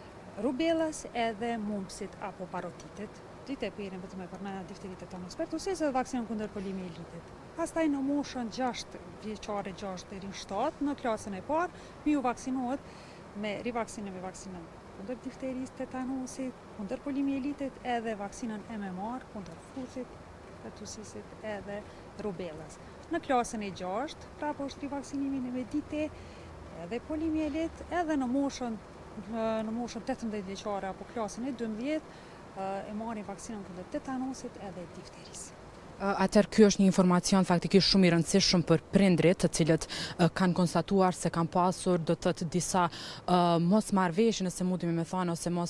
rubellës edhe mumpsit apo parotitit. Dite perin vetëm e përmenda difteritë tetanus pertussis edhe vaksinën kundër polimielitit. Pastaj në moshën gjashtë vjeçare, gjashtë deri në shtatë, në klasën e parë, fëmiu vaksinohet me rivaksinë me vaksinën kundër difterisë, tetanusit, kundër polimielitit edhe vaksinën M M R, kundër fruthit, pertusisit edhe rubellës. Në klasën e gjashtë, prapë është rivaksinimi me dite edhe polimielit, edhe në moshën në moshën tetëmbëdhjetë vjeçare apo klasën e dymbëdhjetë e marrin vaksinën kundër tetanusit edhe difterisë. Atëherë ky është një informacion faktikisht shumë i rëndësishëm për prindrit, të cilët kanë konstatuar se kanë pasur do të thotë disa mosmarrëveshje, nëse mundemi me thënë, ose mos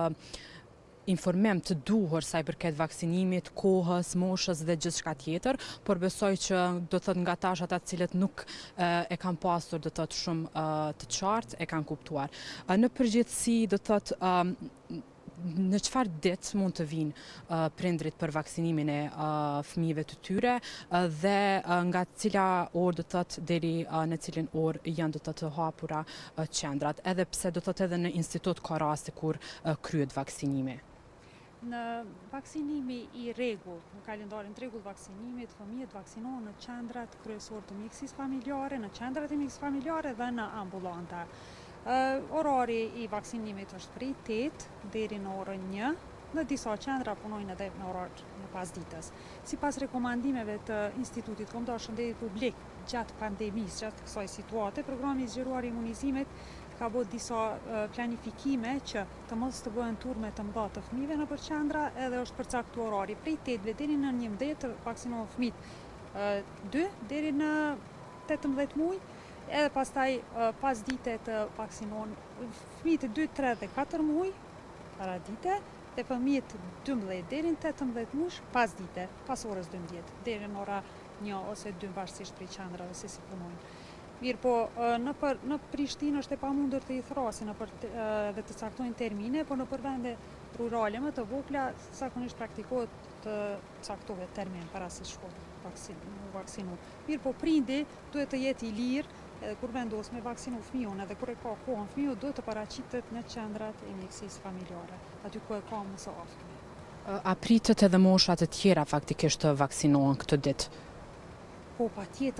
informim të duhur sa i përket vaksinimit, kohës, moshës dhe gjithçka tjetër, por besoj që do të thotë nga tash ata të cilët nuk e kanë pasur do të thotë shumë të qartë e kanë kuptuar. Në përgjithësi do të thotë në çfarë ditë mund të vinë uh, prindrit për vaksinimin e uh, fëmijëve të tyre uh, dhe uh, nga cila orë do të thotë deri uh, në cilin orë janë do të thotë të hapura uh, qendrat, edhe pse do të thotë edhe në institut ka raste kur uh, kryhet vaksinimi. Në vaksinimi i rregullt, në kalendarin të rregullt vaksinimit, fëmijët vaksinohen në qendrat kryesore të mjekësisë familjare, në qendrat e mjekësisë familjare dhe në ambulanta. Uh, orari i vaksinimit është prej tetë deri në orën një, në disa qendra punojnë edhe në orar në pasditës. Sipas rekomandimeve të Institutit Kombëtar Shëndetit Publik gjatë pandemisë, gjatë kësaj situate, programi i zgjeruar i imunizimit ka bërë disa uh, planifikime që të mos të bëhen turme të mëdha të fëmijëve nëpër qendra, edhe është përcaktuar orari prej tetëve deri në njëmbëdhjetë të vaksinohen fëmijët uh, dy deri në tetëmbëdhjetë muaj. Edhe pastaj pas dite të vaksinohen fëmijët dy, tre dhe katër muaj para dite dhe fëmijët dymbëdhjetë deri në tetëmbëdhjetë muaj pas dite, pas orës dymbëdhjetë deri në ora një ose dy varësisht prej qendrave se si punojnë. Mirë po, në, për, në Prishtinë është e pamundur të i thrasin dhe të caktojnë termine, por në për vende rurale më të vogla zakonisht praktikohet të caktohet termin para se shkollë vaksinu. Mirë po, prindi duhet të jetë i lirë edhe kur vendos me vaksinu fëmijën, edhe kur e ka kohën fëmijën, duhet të paraqitet në qendrat e mjekësisë familjare, aty ku e ka më së afërmi. A pritet edhe moshat e tjera faktikisht të vaksinohen këtë ditë? Po, patjetër,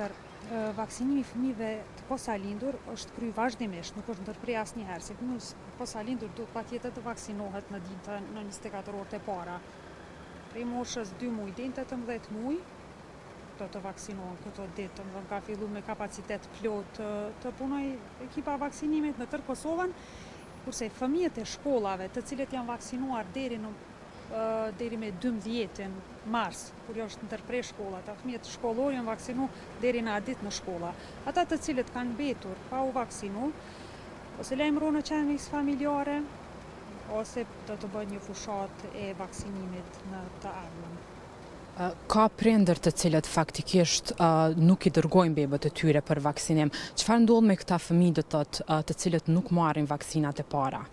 Vaksinimi fëmijëve të posalindur është kry vazhdimisht, nuk është ndërprej asnjëherë. Si fëmijë posalindur duhet patjetër të vaksinohet në ditën në njëzet e katër orët e para. Prej moshës dy muaj deri në tetëmbëdhjetë muaj do të vaksinohen këto ditë, domethënë ka filluar me kapacitet plot të punoj ekipa vaksinimit në tërë Kosovën, kurse fëmijët e shkollave, të cilët janë vaksinuar deri në deri me dymbëdhjetin mars, kur jo është ndërprej shkolla, ata fëmijët shkollor janë vaksinu deri në atë ditë në shkolla. Ata të cilët kanë mbetur pa u vaksinu, ose lajmërohen në qendrës familjare, ose do të bëjnë një fushat e vaksinimit në të ardhmen. Ka prindër të cilët faktikisht nuk i dërgojnë bebët e tyre për vaksinim. Çfarë ndodh me këta fëmijë të cilët nuk marrin vaksinat e para?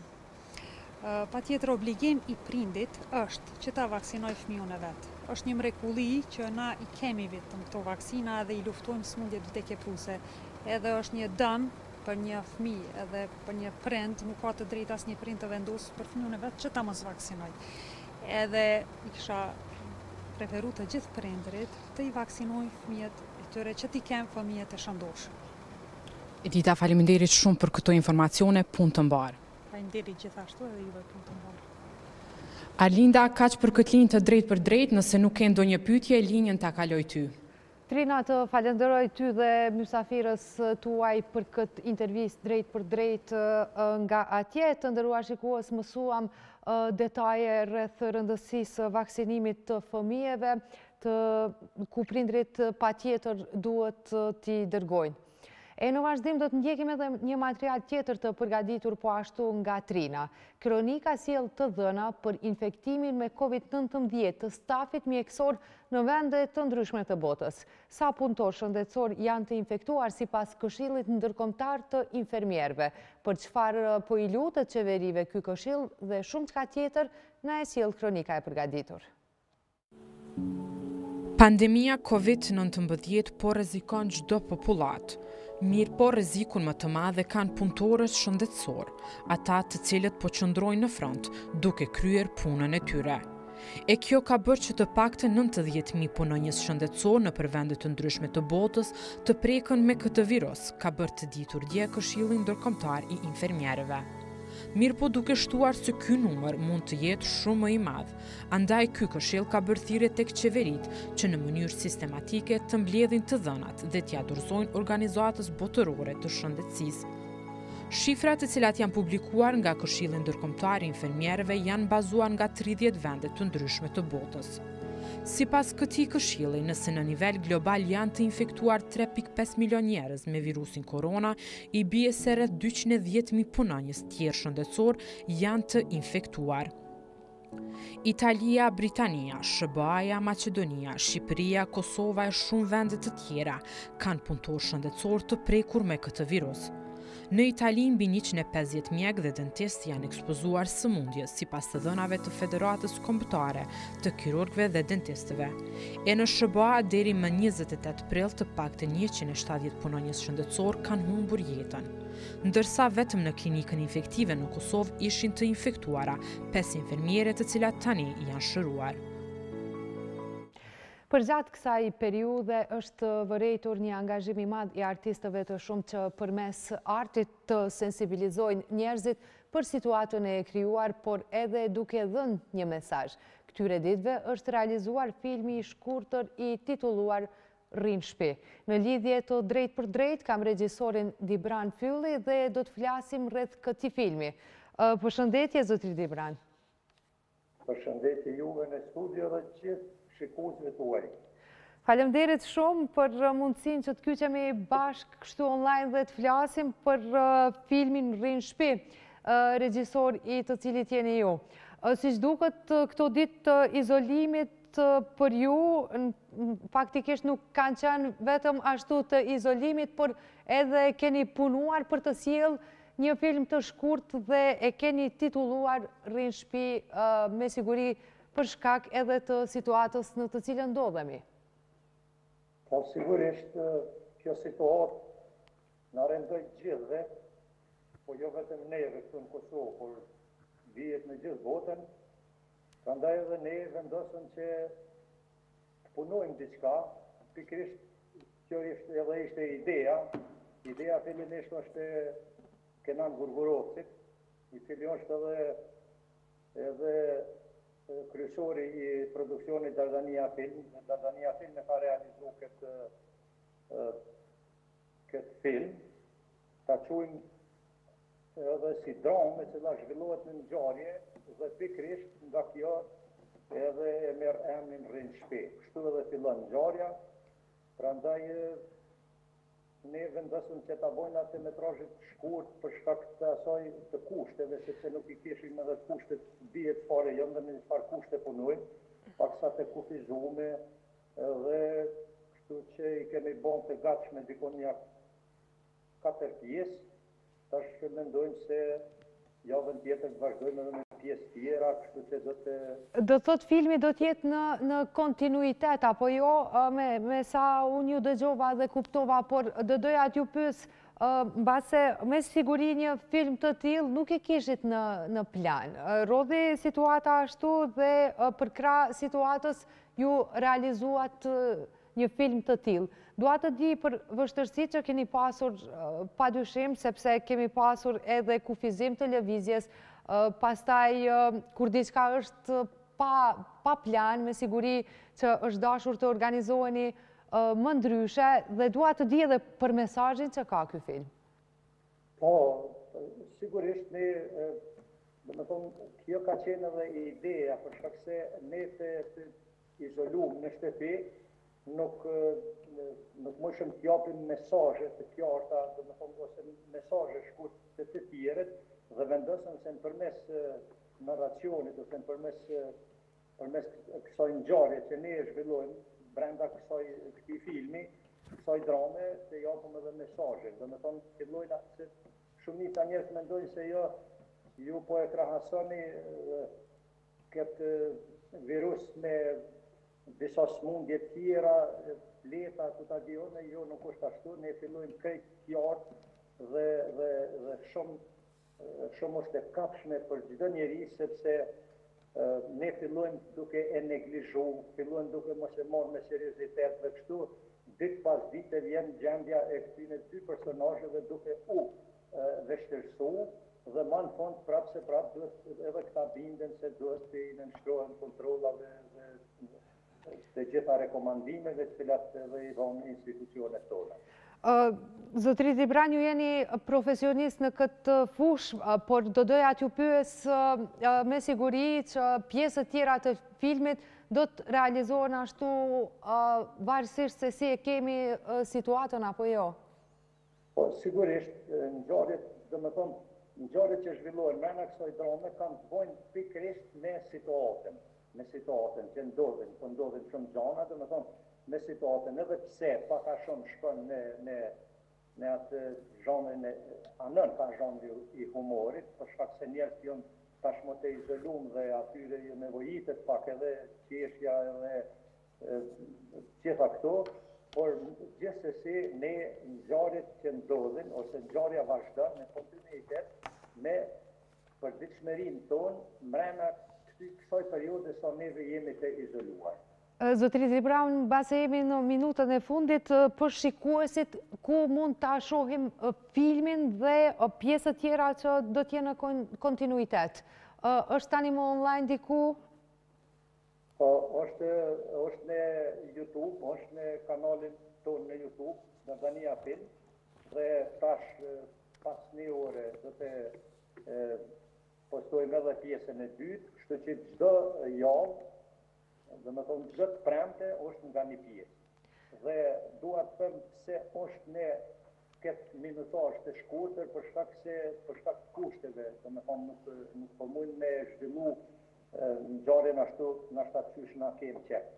Pa tjetër obligim i prindit është që ta vaksinoj fëmijën e vetë. Është një mrekulli që na i kemi vetëm këto vaksina dhe i luftojmë smundjet vdekjepruse. Edhe është një dëm për një fëmijë edhe për një prind, nuk ka të drejtë asnjë prind të vendosë për fëmijën e vet që ta mos vaksinoj. Edhe i kisha preferu të gjithë prindrit të i vaksinojnë fëmijët e tyre që t'i kemë fëmijët e shëndoshëm. Edita, faleminderit shumë për këto informacione, punë të mbarë. Faleminderit gjithashtu edhe juve punë të mbarë. Arlinda, kaq për këtë linjë të drejt për drejt, nëse nuk ke ndonjë pyetje, linjën ta kaloj ty. Trina, të falenderoj ty dhe mysafirës tuaj për këtë intervist drejt për drejt nga atje. Të nderuar shikues, mësuam detaje rreth rëndësisë vaksinimit të fëmijëve, të ku prindrit patjetër duhet t'i dërgojnë. E në vazhdim do të ndjekim edhe një material tjetër të përgatitur po ashtu nga Trina. Kronika sjell të dhëna për infektimin me kovid nëntëmbëdhjetë të stafit mjekësor në vende të ndryshme të botës. Sa punëtor shëndetësor janë të infektuar sipas Këshillit Ndërkombëtar të Infermierëve. Për çfarë po i lutet qeverive ky këshill dhe shumë çka tjetër na e sjell kronika e përgatitur. Pandemia kovid nëntëmbëdhjetë po rrezikon çdo popullat. Mirë po rrezikun më të madhe kanë punëtorët shëndetësor, ata të cilët po qëndrojnë në front, duke kryer punën e tyre. E kjo ka bërë që të paktën nëntëdhjetë mijë punonjës shëndetësor në vende të ndryshme të botës të prekën me këtë virus, ka bërë të ditur dje Këshilli Ndërkombëtar i Infermierëve. Mirë po duke shtuar se ky numër mund të jetë shumë më i madh, andaj ky këshill ka bërë thirrje tek qeveritë që në mënyrë sistematike të mbledhin të dhënat dhe t'ia dorëzojnë organizatës botërore të shëndetësisë. Shifrat të cilat janë publikuar nga Këshilli Ndërkombëtar i Infermierëve janë bazuar nga tridhjetë vende të ndryshme të botës. Sipas këtij këshilli, nëse në nivel global janë të infektuar tre pikë pesë milion njerëz me virusin korona, i bie se rreth dyqind e dhjetë mijë punonjës tjerë shëndetësor janë të infektuar. Italia, Britania, S B A-ja, Maqedonia, Shqipëria, Kosova e shumë vende të tjera kanë punëtor shëndetësor të prekur me këtë virus. Në Itali, mbi njëqind e pesëdhjetë mjek dhe dentist janë ekspozuar sëmundjes sipas të dhënave të Federatës Kombëtare të Kirurgëve dhe Dentistëve. E në S B A deri më njëzet e tetë prill të paktën njëqind e shtatëdhjetë punonjës shëndetësor kanë humbur jetën, ndërsa vetëm në klinikën infektive në Kosovë ishin të infektuara pesë infermiere të cilat tani janë shëruar. Për gjatë kësaj periudhe është vërejtur një angazhim i madh i artistëve të shumë që përmes artit të sensibilizojnë njerëzit për situatën e krijuar, por edhe duke dhënë një mesazh. Këtyre ditëve është realizuar filmi i shkurtër i titulluar Rrin shtëpi. Në lidhje të drejt për drejt kam regjisorin Dibran Fylli dhe do të flasim rreth këtij filmi. Përshëndetje zotri Dibran. Përshëndetje juve në studio dhe gjithë shikuesve tuaj. Faleminderit shumë për mundësinë që të kyqemi bashkë kështu online dhe të flasim për filmin Rrin shtëpi, regjisor i të cilit jeni ju. Siç duket, këto ditë të izolimit për ju faktikisht nuk kanë qenë vetëm ashtu të izolimit, por edhe keni punuar për të sjellë një film të shkurt dhe e keni titulluar Rrin shtëpi, me siguri për shkak edhe të situatës në të cilën ndodhemi. Po sigurisht kjo situatë na rendoi gjithëve, po jo vetëm neve këtu në Kosovë, por vihet në gjithë botën. Prandaj edhe ne vendosëm që të punojmë diçka, pikërisht kjo edhe ishte ideja. Ideja fillimisht është Kenan Gurgurovcit, i cili është edhe, edhe kryesori i produksionit Dardania Film. Dardania Film e ka realizu këtë, këtë film. Ta quajmë edhe si dramë e cila zhvillohet në ngjarje dhe pikrisht nga kjo edhe e merr emrin Rrin shpejt. Kështu edhe fillon ngjarja. Prandaj ne vendosëm që ta bojnë atë metrazhit shkurt për shkak të asaj të kushteve, sepse nuk i kishim edhe kushtet dihet fare, jo në një farë kushte punojmë, paksa të kufizume dhe kështu që i kemi bon të gatshme dikon një katër pjesë, tash mendojmë se javën tjetër të vazhdojmë edhe me pjesë tjera, kështu që do të... Do thot filmi do t'jetë në, në kontinuitet, apo jo, me, me sa unë ju dëgjova dhe kuptova, por do doja t'ju pyes, mbase me siguri një film të tillë nuk e kishit në, në plan. Rodhi situata ashtu dhe për krah situatës ju realizuat një film të tillë. Dua të di për vështërsitë që keni pasur padyshim, sepse kemi pasur edhe kufizim të lëvizjes, pastaj kur diçka është pa, pa plan, me siguri që është dashur të organizoheni më ndryshe, dhe dua të di edhe për mesazhin që ka ky film. Po, sigurisht ne, do të thonë, kjo ka qenë edhe ideja, për shkak se ne të, të izoluam në shtëpi, nuk nuk mëshëm t'japim mesazhe të qarta, do të thonë, ose mesazhe shkurt të të tjerët, dhe vendosëm se nëpërmes narracionit ose nëpërmes përmes kësaj ngjarje që ne e zhvillojmë brenda kësaj këtij filmi, kësaj drame, të japim edhe mesazhe. Do të thonë, fillojnë se shumica njerëz mendojnë se jo, ju po e krahasoni këtë virus me disa smundje tjera, leta, të ta dione, jo nuk është ashtu, ne fillojmë krejt qartë dhe, dhe, dhe shumë, shumë është e kapshme për çdo njeri, sepse uh, ne fillojmë duke e neglizhu, fillojmë duke mos e marrë me seriozitet, dhe kështu ditë pas dite vjen gjendja e këtyre dy personazheve duke u uh, vështirësu, dhe më në fund prapë se prapë duhet edhe këta binden se duhet të i nënshtrohen kontrollave dhe të gjitha rekomandimeve të cilat edhe i vënë institucionet tona. Zotri Zibran, ju jeni profesionist në këtë fush, por do doja t'ju pyes me siguri që pjesët tjera të filmit do të realizohen ashtu varësisht se si e kemi situatën apo jo? Po, sigurisht, ngjarjet, do të thonë, ngjarjet që zhvillohen brenda kësaj drame kanë të bëjnë pikërisht me situatën. me situatën që ndodhin, po ndodhin shumë gjana, dhe me thonë, me situatën, edhe pse paka shumë shkon në, në, në atë zhanën e anën ka zhanën i humorit, për shkak se njerëz janë tashmë të izoluar dhe atyre ju nevojitet pak edhe qeshja edhe gjitha këto, por gjithsesi ne ngjarjet që ndodhin ose ngjarja vazhdon në kontinuitet me përditshmërinë tonë mbrana kësaj periode sa neve jemi të izoluar. Zotri Zibran, mbase jemi në minutën e fundit, për shikuesit ku mund të shohim filmin dhe pjesët tjera që do t'jenë në kontinuitet. Është tani më online diku? Po, është, është në YouTube, është në kanalin tonë në YouTube, Dardania Film, dhe tash pas një ore do të postojmë edhe pjesën e dytë, kështu që çdo javë, dhe me thonë çdo të premte, është nga një pjesë. Dhe dua të them pse është në këtë minutazh të shkurtër për shkak se për shkak të kushteve, dhe me thonë nuk nuk po mund me zhvillu ngjarjen ashtu nashta qysh na kemi qef.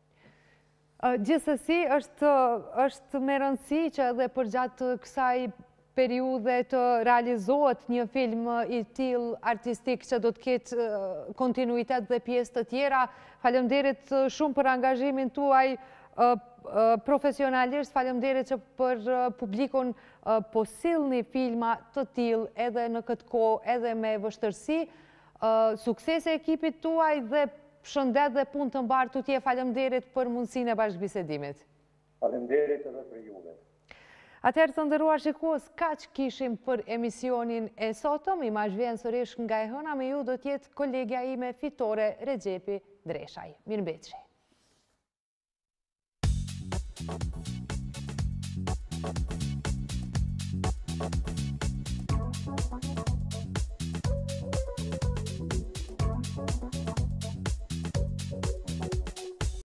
Gjithsesi është është me rëndësi që edhe përgjatë kësaj periudhe të realizohet një film i tillë artistik që do të ketë kontinuitet dhe pjesë të tjera. Faleminderit shumë për angazhimin tuaj profesionalisht, faleminderit që për publikun po sillni filma të tillë edhe në këtë kohë, edhe me vështirësi. Sukses e ekipit tuaj dhe shëndet dhe punë të mbarë tutje. Faleminderit për mundësinë e bashkëbisedimit. Faleminderit edhe për juve. Atëherë të nderuar shikues, kaq kishim për emisionin e sotëm. Imazh vjen sërish nga e hëna, me ju do të jetë kolegja ime Fitore Rexhepi Dreshaj. Mirëmbëjtje.